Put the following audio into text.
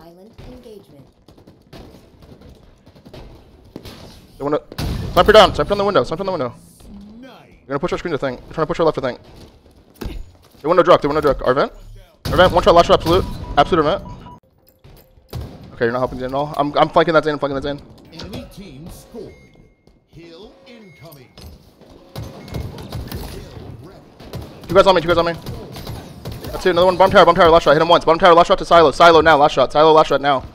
Silent engagement. They wanna sniper down. Sniper on the window. Sniper on the window. You're gonna push our screen to thing. They're trying to push our left to thing. They want to druck. They want to druck. Our vent. Our vent. One shot. Last shot. Absolute. Absolute event. Okay, you're not helping Zane at all. I'm flanking that Zane. I'm flanking that Zane. Enemy team scored. Hill incoming. Two guys on me. Two guys on me. That's it. Another one. Bottom tower. Bottom tower. Last shot. Hit him once. Bottom tower. Last shot to Silo. Silo now. Last shot. Silo. Last shot now.